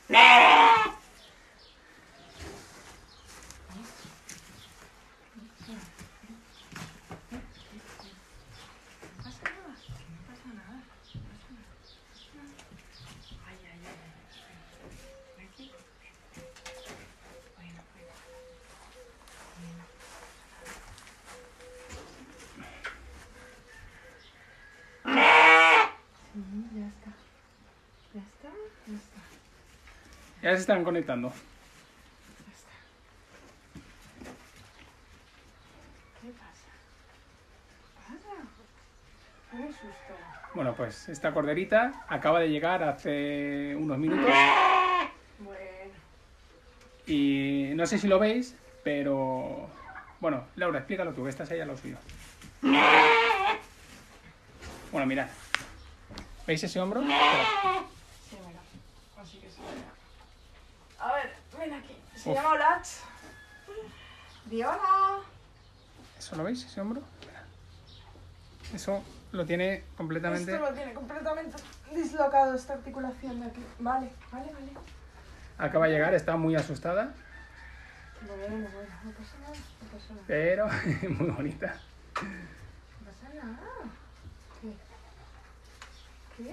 Ya se están conectando. Ya está. ¿Qué pasa? ¿Qué pasa? Un susto. Bueno, pues esta corderita acaba de llegar hace unos minutos. Bueno. Y no sé si lo veis, pero... Bueno, Laura, explícalo tú, que estás ahí a lo suyo. Bueno, mirad. ¿Veis ese hombro? Espera. Sí, mira. Así que sí. A ver, ven aquí. Se Uf. llama Olach. Di hola. ¿Eso lo veis, ese hombro? Espera. Eso lo tiene completamente... Esto lo tiene completamente dislocado, esta articulación de aquí. Vale. Acaba de llegar, está muy asustada, Bueno, no pasa nada. pero muy bonita. No pasa nada. ¿Qué?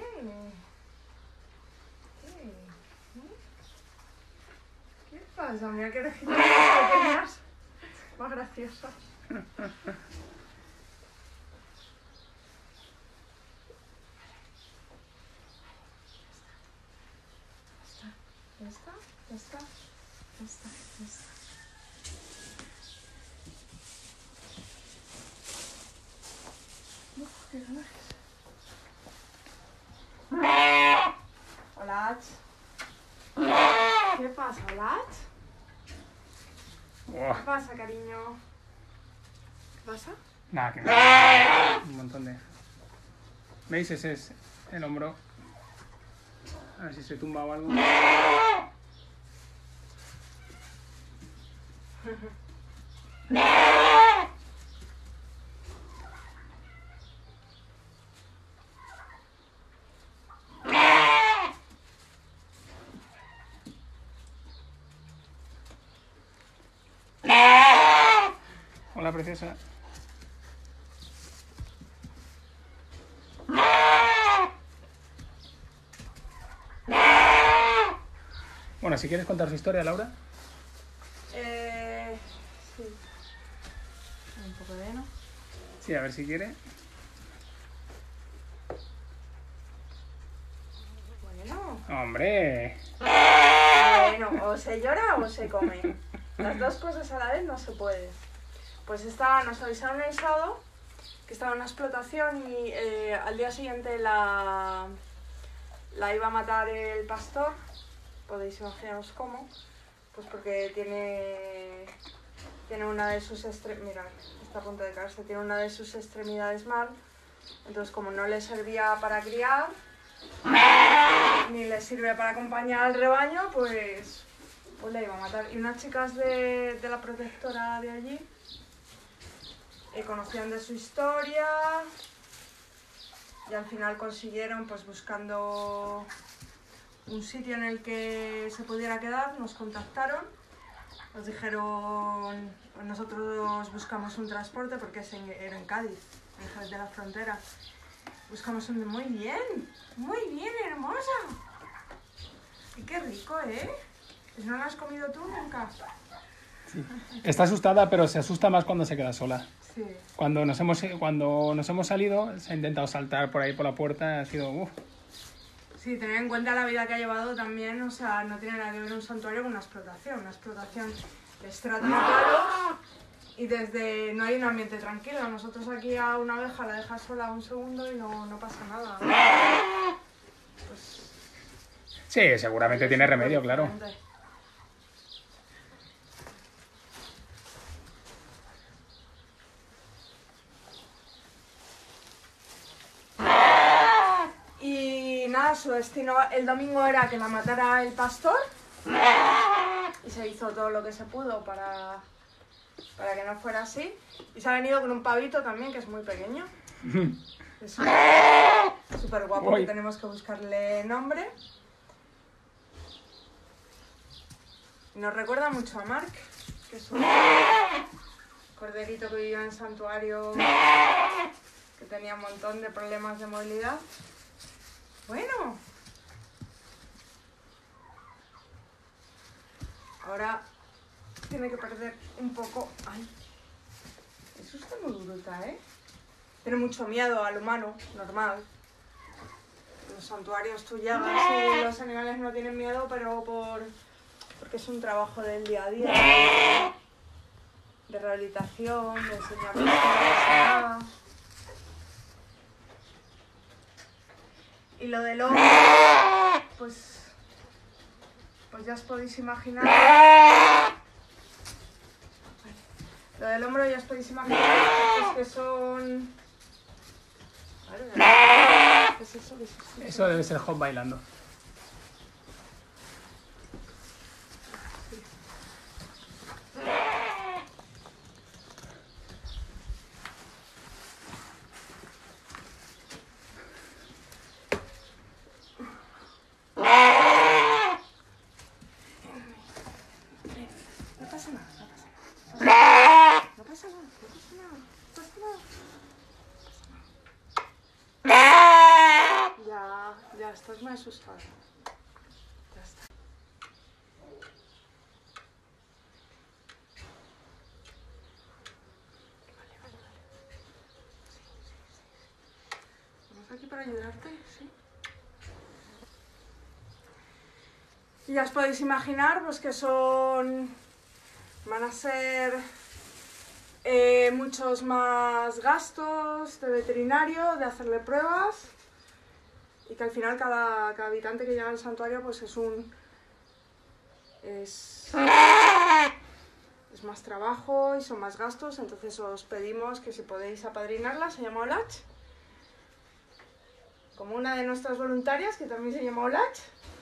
¿Qué pasa? Mira qué orejitas más pequeñas. Más graciosas. Ya está. Uf, qué ganas. Olach. ¿Qué pasa, Olach? Buah, ¿Qué pasa, cariño? ¿Qué pasa? nada, que no. Un montón de... ¿Veis? Ese es el hombro. A ver si se tumba o algo. Hola, preciosa. Bueno, si quieres contar su historia, Laura. Sí. Un poco de heno. Sí, a ver si quiere. Bueno. ¡Hombre! Bueno, o se llora o se come. Las dos cosas a la vez no se puede. Pues nos avisaron el sábado que estaba en una explotación y al día siguiente la iba a matar el pastor. Podéis imaginaros cómo. Pues porque tiene una de sus mirad, está a punto de caerse, tiene una de sus extremidades mal. Entonces, como no le servía para criar, ni le sirve para acompañar al rebaño, pues la iba a matar. Y unas chicas de la protectora de allí conocían de su historia y al final consiguieron, pues buscando un sitio en el que se pudiera quedar, nos contactaron, nos dijeron, nosotros buscamos un transporte porque era en Cádiz, en Jerez de la Frontera. Buscamos un... Muy bien, hermosa. Y qué rico, ¿eh? ¿No lo has comido tú nunca? Sí. Está asustada, pero se asusta más cuando se queda sola. Sí. Cuando nos hemos salido, se ha intentado saltar por ahí por la puerta, ha sido... Sí, tener en cuenta la vida que ha llevado también, o sea, no tiene nada que ver un santuario con una explotación. Una explotación les tratan a palos y no hay un ambiente tranquilo. Nosotros aquí a una abeja la dejas sola un segundo y no pasa nada. Pues, Sí, seguramente tiene remedio, claro. Y nada, su destino el domingo era que la matara el pastor y se hizo todo lo que se pudo para que no fuera así. Y se ha venido con un pavito también, que es muy pequeño. Es súper guapo, que tenemos que buscarle nombre. Nos recuerda mucho a Mark, que es un corderito que vivía en santuario, que tenía un montón de problemas de movilidad. Bueno, ahora tiene que perder un poco. Ay, eso está muy bruta, ¿eh? Tiene mucho miedo al humano, normal. En los santuarios tú llegas y los animales no tienen miedo, pero porque es un trabajo del día a día, de rehabilitación, de enseñarles cómo pasa. Y lo del hombro, pues ya os podéis imaginar. Lo del hombro ya os podéis imaginar pues que son... ¿Qué es eso? ¿Qué es eso? Eso debe ser Hop bailando. No pasa nada, no pasa nada. No pasa nada, no pasa nada, no pasa nada. Ya, estás muy asustado. Ya está. Vale. Sí. Estamos aquí para ayudarte, sí. Y ya os podéis imaginar pues que van a ser muchos más gastos de veterinario, de hacerle pruebas, y que al final cada habitante que llega al santuario pues es más trabajo y son más gastos. Entonces os pedimos que si podéis apadrinarla. Se llama Olach, como una de nuestras voluntarias que también se llama Olach.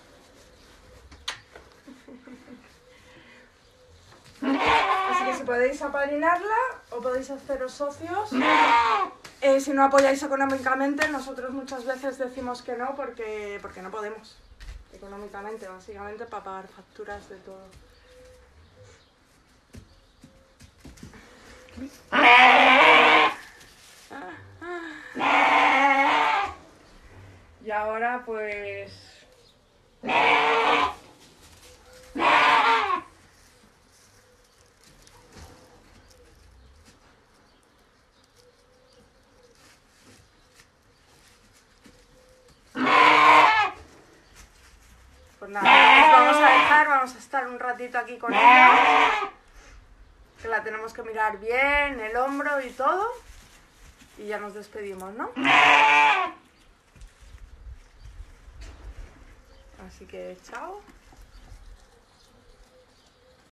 Así que si podéis apadrinarla o podéis haceros socios. Si no apoyáis económicamente, nosotros muchas veces decimos que no porque no podemos económicamente, básicamente para pagar facturas de todo. Y ahora pues... Pues nada, nos vamos a dejar, vamos a estar un ratito aquí con ella, que la tenemos que mirar bien, el hombro y todo, y ya nos despedimos, ¿no? Así que chao.